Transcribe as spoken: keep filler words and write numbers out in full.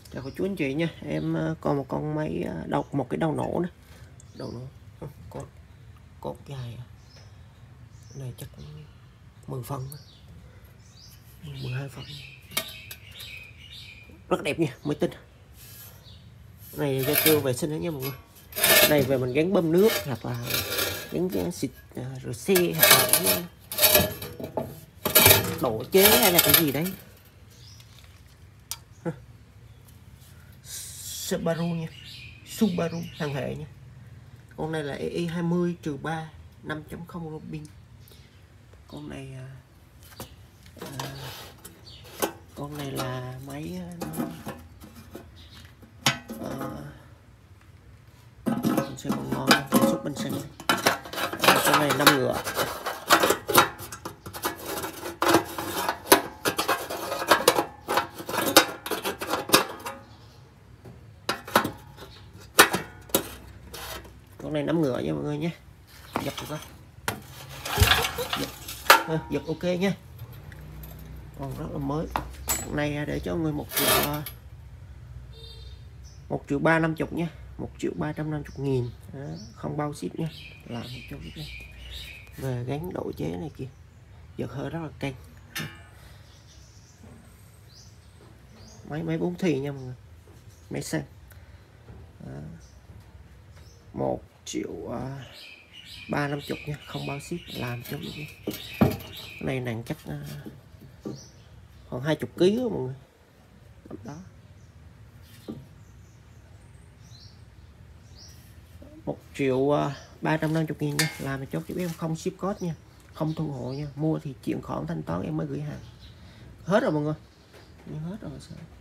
Chào cô chú anh chị nha. Em còn một con máy đầu một cái đầu nổ nữa. Đầu nổ cốt cốt dài này chắc mười phân, mười hai phân, rất đẹp nha, mới tinh. Này cho chưa vệ sinh đó nha mọi người. Này về mình gắn bơm nước hoặc là gắn, gắn xịt rửa xe hoặc là độ chế hay là cái gì đấy. Subaru nha, Subaru thằng hệ nha. Con này là E E hai mươi trừ ba năm chấm không Robin. Con này à, con này là máy à, mình sẽ còn ngon xuất bên xanh. À, con này năm ngựa. Con này năm ngựa nha mọi người nhé. Giật được không? Giật, à, giật ok nha. Còn rất là mới. Con này để cho người một triệu một triệu ba năm chục nha, một triệu ba trăm năm mươi nghìn. Đó, không bao ship nha, làm cho biết đây. Về gắn độ chế này kìa, giật hơi rất là căng. Máy máy bốn thì nha mọi người, máy xăng. Một triệu ba năm chục nha, không bao ship, làm cho biết đây. Cái này nặng chắc uh, khoảng hai chục ký đó mọi người. Đó. Một triệu ba trăm năm mươi nghìn nha, làm chốt cho em, không ship code nha, không thu hộ nha, mua thì chuyển khoản thanh toán em mới gửi hàng. Hết rồi mọi người, hết rồi sao?